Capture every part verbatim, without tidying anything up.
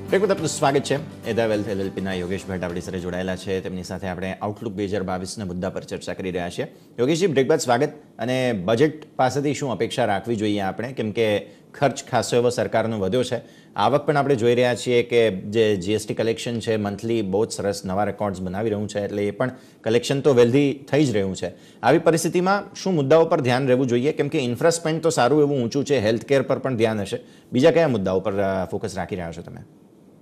Break બાદ આપનું સ્વાગત છે. એદા વેલ્થ એલએલપીના યોગેશ ભટ્ટ આપણી સાથે જોડાયેલા છે. તેમની સાથે આપણે આઉટલુક બે હજાર બાવીસના મુદ્દા પર ચર્ચા કરી રહ્યા છીએ. યોગેશજી, બ્રેક બાદ સ્વાગત. અને બજેટ પાસેથી શું અપેક્ષા રાખવી જોઈએ આપણે, કેમ કે ખર્ચ ખાસો એવો સરકારનો વધ્યો છે. આવક પણ આપણે જોઈ રહ્યા છીએ કે જે જીએસટી કલેક્શન છે મંથલી બહુ જ સરસ નવા રેકોર્ડ્સ બનાવી રહ્યું છે, એટલે એ પણ કલેક્શન તો વેલ્ધી થઈ જ રહ્યું છે. આવી પરિસ્થિતિમાં શું મુદ્દાઓ પર ધ્યાન રહેવું જોઈએ, કેમ કે ઇન્ફ્રાસ્પેન્ડ તો સારું એવું ઊંચું છે, હેલ્થ કેર પર પણ ધ્યાન હશે. બીજા કયા મુદ્દાઓ પર ફોકસ રાખી રહ્યા છો તમે?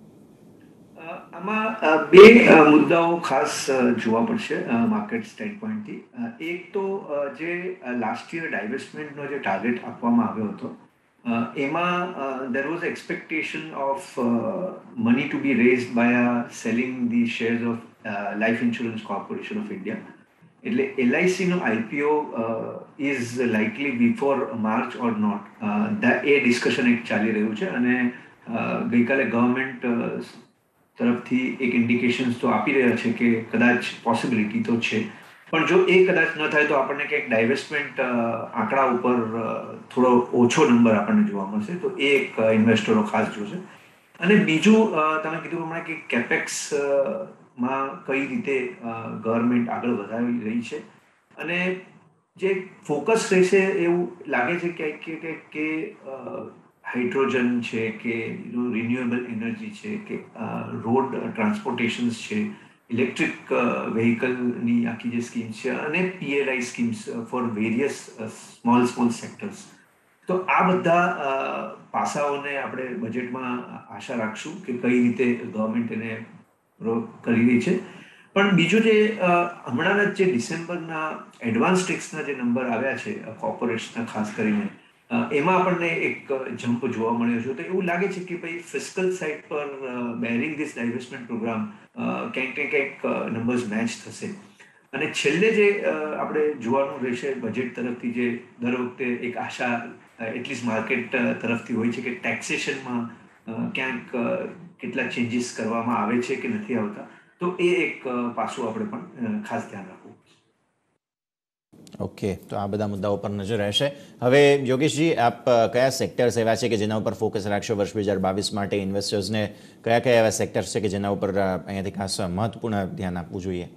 આમાં બે મુદ્દાઓ ખાસ જોવા પડશે માર્કેટ સ્ટેન્ડ પોઈન્ટથી. એક તો જે લાસ્ટ યર ડાયવેસ્ટમેન્ટનો જે ટાર્ગેટ આપવામાં આવ્યો હતો, એમાં there was expectation of money to be raised by selling the shares of life insurance corporation of India. એટલે એલઆઈસીનો IPO is likely before March or not, a discussion એક ચાલી રહ્યું છે. અને ગઈકાલે ગવર્મેન્ટ તરફથી એક ઇન્ડિકેશન્સ તો આપી રહ્યા છે કે કદાચ પોસિબિલિટી તો છે, પણ જો એ કદાચ ન થાય તો આપણને કંઈક ડાયવેસ્ટમેન્ટ આંકડા ઉપર થોડો ઓછો નંબર આપણને જોવા મળશે, તો એ એક ઇન્વેસ્ટરો ખાસ જોશે. અને બીજું, તમે કીધું પ્રમાણે કે કેપેક્સ માં કઈ રીતે ગવર્મેન્ટ આગળ વધારી રહી છે, અને જે ફોકસ રહેશે એવું લાગે છે કે કે હાઇડ્રોજન છે, કે રિન્યુએબલ એનર્જી છે, કે રોડ ટ્રાન્સપોર્ટેશન્સ છે, ઇલેક્ટ્રિક વ્હીકલની આખી જે સ્કીમ્સ છે, અને PLI schemes for various small small sectors. તો આ બધા પાસાઓને આપણે બજેટમાં આશા રાખશું કે કઈ રીતે ગવર્મેન્ટ એને કરી રહી છે. પણ બીજું જે હમણાંના જે ડિસેમ્બરના એડવાન્સ ટેક્સના જે નંબર આવ્યા છે કોર્પોરેટ્સના ખાસ કરીને, એમાં આપણને એક જમ્પ જોવા મળ્યો છે. તો એવું લાગે છે કે ભાઈ ફિસ્કલ સાઇડ પર બેરિંગ ધીસ ડાયવેસ્ટમેન્ટ પ્રોગ્રામ ક્યાંક ને ક્યાંક નંબર્સ મેચ થશે. અને છેલ્લે જે આપણે જોવાનું રહેશે બજેટ તરફથી, જે દર વખતે એક આશા એટલીસ્ટ માર્કેટ તરફથી હોય છે કે ટેક્સેશનમાં ક્યાંક કેટલા ચેન્જીસ કરવામાં આવે છે કે નથી આવતા, તો એ એક પાસું આપણે પણ ખાસ ધ્યાન રાખવું પડશે. ઓકે, તો આ બધા મુદ્દાઓ પર નજર રહેશે. હવે યોગેશજી, આપ કયા સેક્ટર્સ એવા છે કે જેના ઉપર ફોકસ રાખશો વર્ષ બે હજાર બાવીસ માટે? ઇન્વેસ્ટર્સને કયા કયા એવા સેક્ટર્સ છે કે જેના ઉપર અહીંયાથી ખાસ મહત્વપૂર્ણ ધ્યાન આપવું જોઈએ?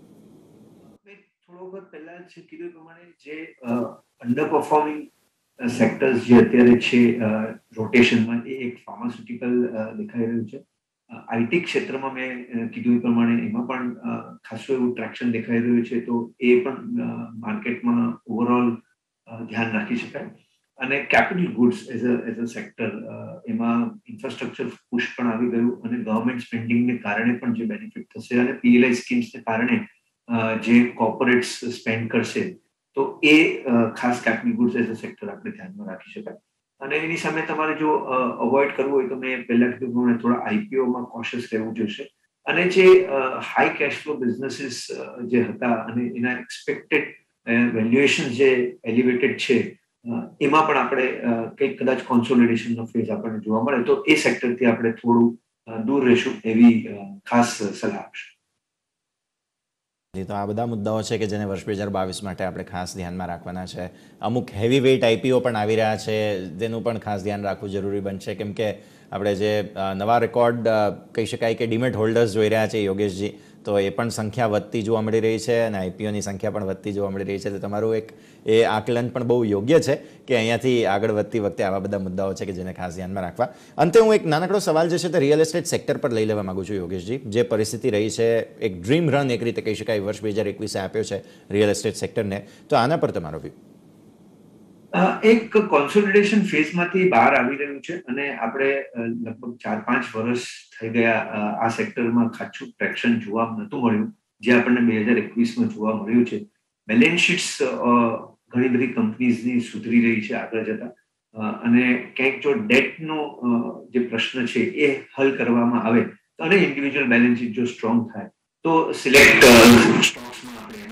થોડો વખત પહેલા જ કીધું પ્રમાણે જે અંડર પરફોર્મિંગ સેક્ટર્સ જે અત્યારે છે રોટેશનમાં, એ એક ફાર્માસ્યુટિકલ દેખાઈ રહ્યું છે. આઈટી ક્ષેત્રમાં મેં કીધું એ પ્રમાણે એમાં પણ ખાસું એવું ટ્રેક્શન દેખાઈ રહ્યું છે, તો એ પણ માર્કેટમાં ઓવરઓલ ધ્યાન રાખી શકાય. અને capital goods as a as a sector, એમાં ઇન્ફ્રાસ્ટ્રક્ચર પુશ પણ આવી ગયું, અને ગવર્મેન્ટ સ્પેન્ડિંગને કારણે પણ જે બેનિફિટ થશે, અને પીએલઆઈ સ્કીમ્સને કારણે જે કોર્પોરેટ્સ સ્પેન્ડ કરશે, તો એ ખાસ capital goods as a sector આપણે ધ્યાનમાં રાખી શકાય. અને એની સામે તમારે જો અવોઇડ કરવું હોય તો મેં પહેલા કીધું પ્રમાણે થોડા આઈપીઓમાં કોશિયસ રહેવું જોઈશે. અને જે હાઈ કેશ ફ્લો બિઝનેસીસ જે હતા અને એના એક્સપેક્ટેડ વેલ્યુએશન જે એલિવેટેડ છે, એમાં પણ આપણે કંઈક કદાચ કોન્સોલિડેશનનો ફેઝ આપણને જોવા મળે, તો એ સેક્ટરથી આપણે થોડું દૂર રહીશું એવી ખાસ સલાહ આપશે. તો આ બધા મુદ્દાઓ છે કે જેને વર્ષ બે હજાર બાવીસ માટે આપણે ખાસ ધ્યાનમાં રાખવાના છે. અમુક હેવી વેઇટ આઈપીઓ પણ આવી રહ્યા છે, જેનું પણ ખાસ ધ્યાન રાખવું જરૂરી બનશે, કેમ કે આપણે જે નવા રેકોર્ડ કહી શકાય કે ડીમેટ હોલ્ડર્સ જોઈ રહ્યા છે યોગેશજી, તો એ પણ સંખ્યા વધતી જોવા મળી રહી છે, અને આઈપીઓની સંખ્યા પણ વધતી જોવા મળી રહી છે. તો તમારું એક એ આકલન પણ બહુ યોગ્ય છે કે અહીંયાથી આગળ વધતી વખતે આવા બધા મુદ્દાઓ છે કે જેને ખાસ ધ્યાનમાં રાખવા. અંતે હું એક નાનકડો સવાલ જે છે તે રિયલ એસ્ટેટ સેક્ટર પર લઈ લેવા માગું છું યોગેશજી. જે પરિસ્થિતિ રહી છે, એક ડ્રીમ રન એક રીતે કહી શકાય વર્ષ બે હજાર એકવીસે આપ્યો છે રિયલ એસ્ટેટ સેક્ટરને, તો આના પર તમારો વ્યૂ? એક કોન્સોલિડેશન ફેઝમાંથી બહાર આવી રહ્યું છે, અને આપણે લગભગ ચાર પાંચ વર્ષ થઈ ગયા આ સેક્ટરમાં ખાસું ટ્રેક્શન જોવા નહોતું મળ્યું, જે આપણને બે હજાર એકવીસમાં જોવા મળ્યું છે. બેલેન્સ શીટ્સ ઘણી બધી કંપનીઝની સુધરી રહી છે આગળ જતા, અને ક્યાંક જો ડેટનો જે પ્રશ્ન છે એ હલ કરવામાં આવે, અને ઇન્ડિવિજ્યુઅલ બેલેન્સ શીટ જો સ્ટ્રોંગ થાય, તો સિલેક્ટ સ્ટોક્સમાં આપણે